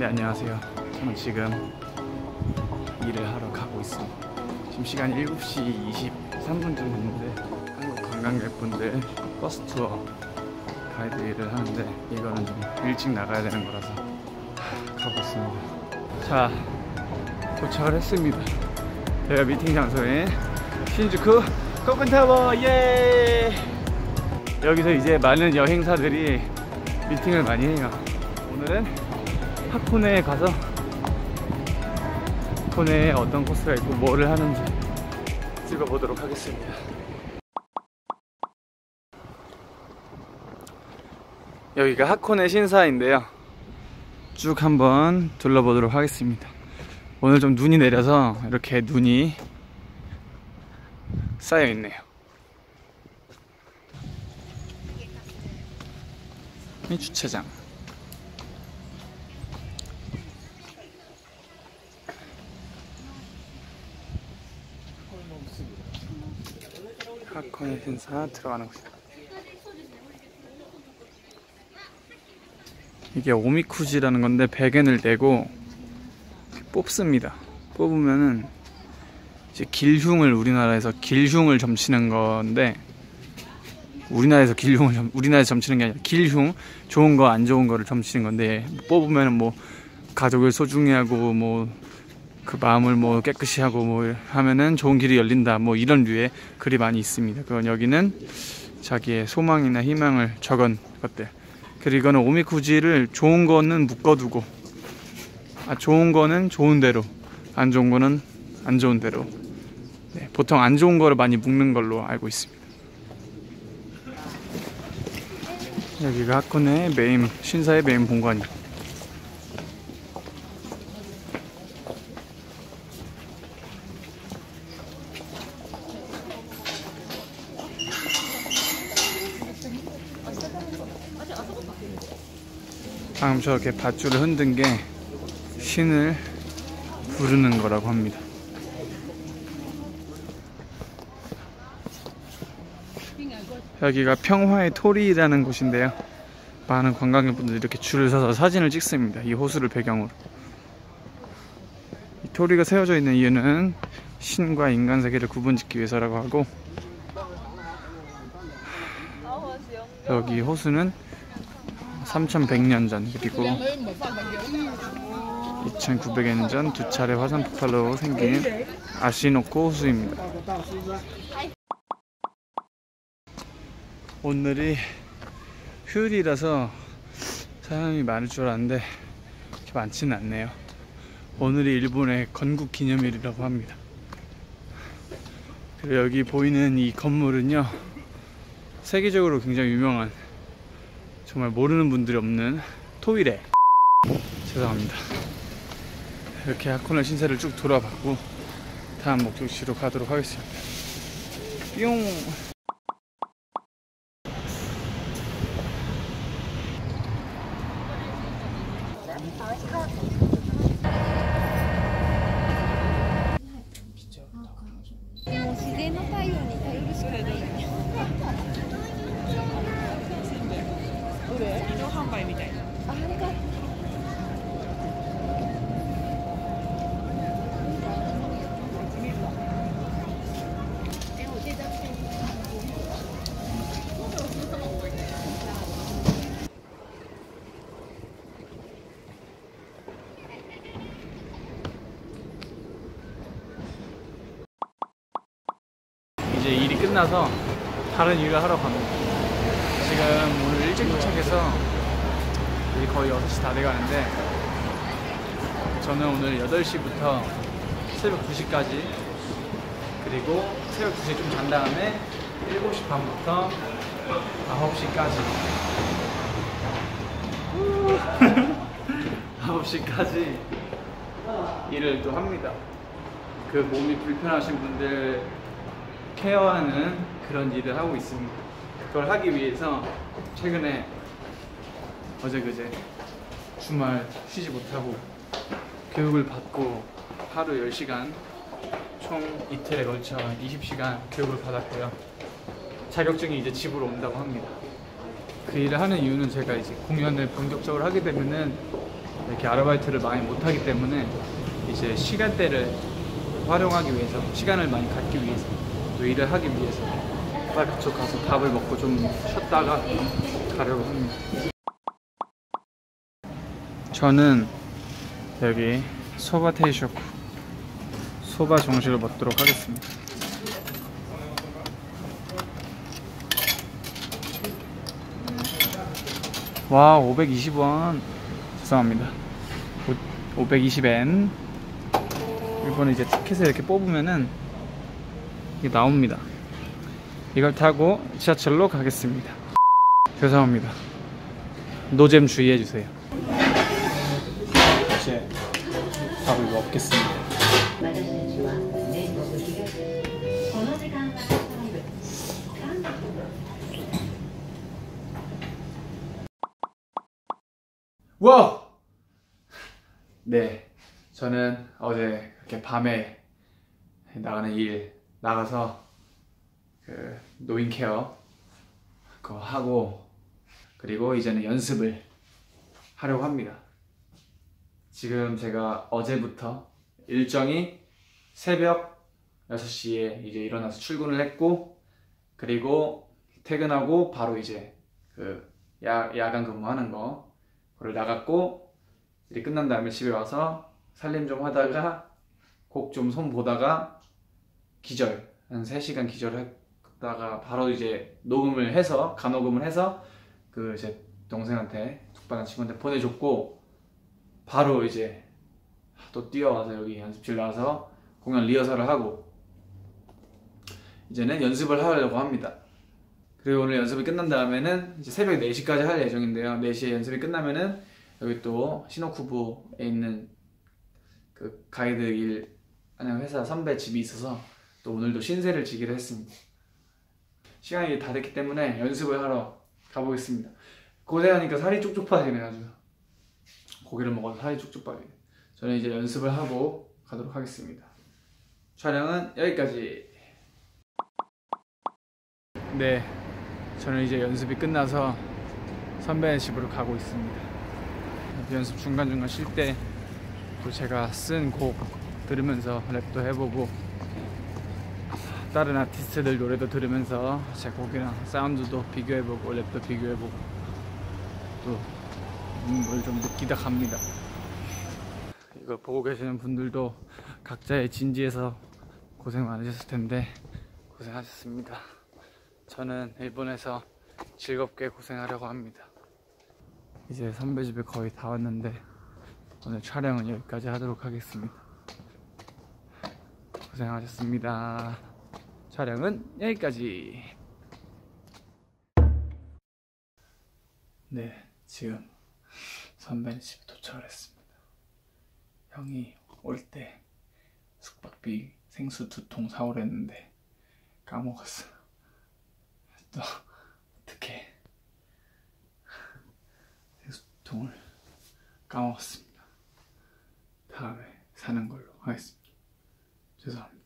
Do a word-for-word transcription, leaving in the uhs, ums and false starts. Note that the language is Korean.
네, 안녕하세요. 저는 지금 일을 하러 가고 있습니다. 지금 시간이 일곱 시 이십삼 분 정도 됐는데 한국 관광객분들 버스 투어 가이드 일을 하는데 이거는 좀 일찍 나가야 되는 거라서 가고 있습니다. 자, 도착을 했습니다. 제가 미팅 장소에 신주쿠 코쿤타워, 예! 여기서 이제 많은 여행사들이 미팅을 많이 해요. 오늘은 하코네에 가서 하코네에 어떤 코스가 있고 뭐를 하는지 찍어보도록 하겠습니다. 여기가 하코네 신사인데요, 쭉 한번 둘러보도록 하겠습니다. 오늘 좀 눈이 내려서 이렇게 눈이 쌓여 있네요. 이 주차장. 하코네 신사 들어가는 곳이다. 이게 오미쿠지라는 건데 백 엔을 내고 뽑습니다. 뽑으면은 이제 길흉을, 우리나라에서 길흉을 점치는 건데, 우리나라에서 길흉을 점, 우리나라에서 점치는 게 아니라 길흉, 좋은 거 안 좋은 거를 점치는 건데, 뽑으면은 뭐 가족을 소중히 하고 뭐 그 마음을 뭐 깨끗이 하고 뭐 하면은 좋은 길이 열린다, 뭐 이런 류의 글이 많이 있습니다. 그건 여기는 자기의 소망이나 희망을 적은 것들. 그리고 이거는 오미쿠지를 좋은 거는 묶어두고, 아, 좋은 거는 좋은 대로, 안 좋은 거는 안 좋은 대로. 네, 보통 안 좋은 거를 많이 묶는 걸로 알고 있습니다. 여기가 하코네 메인, 신사의 메인 본관이에요. 방금 저렇게 밧줄을 흔든 게 신을 부르는 거라고 합니다. 여기가 평화의 토리라는 곳인데요, 많은 관광객분들이 이렇게 줄을 서서 사진을 찍습니다. 이 호수를 배경으로. 이 토리가 세워져 있는 이유는 신과 인간 세계를 구분짓기 위해서라고 하고, 여기 호수는 삼천백 년 전, 그리고 이천구백 년 전 두 차례 화산 폭발로 생긴 아시노코 호수입니다. 오늘이 휴일이라서 사람이 많을 줄 알았는데 그렇게 많지는 않네요. 오늘이 일본의 건국 기념일이라고 합니다. 그리고 여기 보이는 이 건물은요, 세계적으로 굉장히 유명한, 정말 모르는 분들이 없는 토이레. 죄송합니다. 이렇게 하코네 신사를 쭉 돌아봤고 다음 목적지로 가도록 하겠습니다. 뿅. 이제 일이 끝나서 다른 일을 하러 갑니다. 지금 오늘 일찍 도착해서 일이 거의 여섯 시 다 돼가는데, 저는 오늘 여덟 시부터 새벽 두 시까지, 그리고 새벽 두 시에 좀 잔 다음에 일곱 시 반부터 아홉 시까지 아홉 시까지 일을 또 합니다. 그 몸이 불편하신 분들 케어하는 그런 일을 하고 있습니다. 그걸 하기 위해서 최근에 어제 그제 주말 쉬지 못하고 교육을 받고 하루 열 시간, 총 이틀에 걸쳐 이십 시간 교육을 받았고요. 자격증이 이제 집으로 온다고 합니다. 그 일을 하는 이유는 제가 이제 공연을 본격적으로 하게 되면은 이렇게 아르바이트를 많이 못하기 때문에 이제 시간대를 활용하기 위해서, 시간을 많이 갖기 위해서, 또 일을 하기 위해서 빨리 그쪽 가서 밥을 먹고 좀 쉬었다가 가려고 합니다. 저는 여기 소바 테이쇼쿠, 소바 정식을 먹도록 하겠습니다. 와, 오백이십 원. 죄송합니다. 오백이십 엔. 이번에 이제 티켓을 이렇게 뽑으면은 이게 나옵니다. 이걸 타고 지하철로 가겠습니다. 죄송합니다. 노잼 주의해주세요. 이제 밥을 먹겠습니다. 와! 네, 저는 어제 이렇게 밤에 나가는 일 나가서 그 노인 케어 그거 하고, 그리고 이제는 연습을 하려고 합니다. 지금 제가 어제부터 일정이 새벽 여섯 시에 이제 일어나서 출근을 했고, 그리고 퇴근하고 바로 이제 그 야, 야간 근무하는 거 그걸 나갔고, 일이 끝난 다음에 집에 와서 살림 좀 하다가 곡 좀 손 보다가 기절, 한 세 시간 기절했다가 바로 이제 녹음을 해서, 간녹음을 해서 그 제 동생한테, 툭반한 친구한테 보내줬고, 바로 이제 또 뛰어와서 여기 연습실 나와서 공연 리허설을 하고 이제는 연습을 하려고 합니다. 그리고 오늘 연습이 끝난 다음에는 이제 새벽 네 시까지 할 예정인데요. 네 시에 연습이 끝나면은 여기 또 시노쿠보에 있는 그 가이드 일 하는 회사 선배 집이 있어서 또 오늘도 신세를 지기로 했습니다. 시간이 다 됐기 때문에 연습을 하러 가보겠습니다. 고생하니까 살이 쭉쭉 빠지네 아주. 고기를 먹어서 살이 쭉쭉 빠지네. 저는 이제 연습을 하고 가도록 하겠습니다. 촬영은 여기까지. 네, 저는 이제 연습이 끝나서 선배네 집으로 가고 있습니다. 연습 중간중간 쉴 때 또 제가 쓴 곡 들으면서 랩도 해보고, 다른 아티스트들 노래도 들으면서 제 곡이랑 사운드도 비교해보고 랩도 비교해보고 또 뭘 좀 느끼다 갑니다. 이거 보고 계시는 분들도 각자의 진지에서 고생 많으셨을 텐데 고생하셨습니다. 저는 일본에서 즐겁게 고생하려고 합니다. 이제 선배 집에 거의 다 왔는데 오늘 촬영은 여기까지 하도록 하겠습니다. 고생하셨습니다. 촬영은 여기까지. 네, 지금 선배 집에 도착을 했습니다. 형이 올 때 숙박비 생수 두 통 사오랬는데 까먹었어. 또 어떻게 생수 두 통을 까먹었습니다. 다음에 사는 걸로 하겠습니다. 죄송합니다.